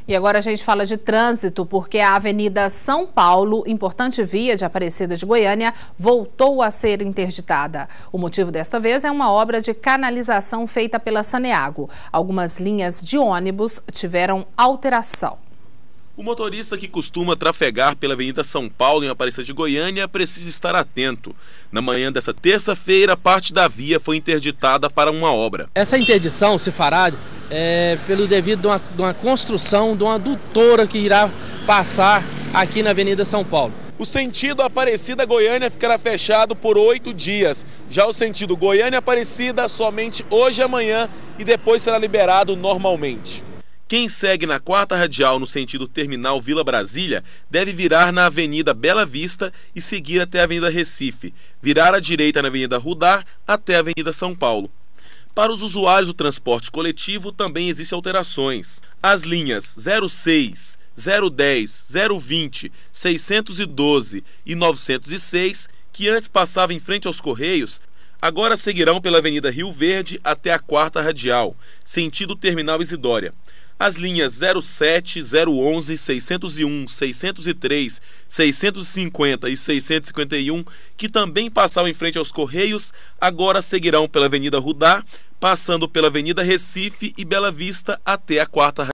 E agora a gente fala de trânsito, porque a Avenida São Paulo, importante via de Aparecida de Goiânia, voltou a ser interditada. O motivo desta vez é uma obra de canalização feita pela Saneago. Algumas linhas de ônibus tiveram alteração. O motorista que costuma trafegar pela Avenida São Paulo, em Aparecida de Goiânia, precisa estar atento. Na manhã desta terça-feira, parte da via foi interditada para uma obra. Essa interdição se fará pelo devido de uma construção de uma adutora que irá passar aqui na Avenida São Paulo. O sentido Aparecida-Goiânia ficará fechado por 8 dias. Já o sentido Goiânia-Aparecida somente hoje e amanhã e depois será liberado normalmente. Quem segue na 4ª Radial no sentido Terminal Vila Brasília deve virar na Avenida Bela Vista e seguir até a Avenida Recife, virar à direita na Avenida Rudá até a Avenida São Paulo. Para os usuários do transporte coletivo também existem alterações. As linhas 06, 010, 020, 612 e 906, que antes passavam em frente aos Correios, agora seguirão pela Avenida Rio Verde até a 4ª Radial, sentido Terminal Isidória. As linhas 07, 011, 601, 603, 650 e 651, que também passavam em frente aos Correios, agora seguirão pela Avenida Rudá, passando pela Avenida Recife e Bela Vista até a 4ª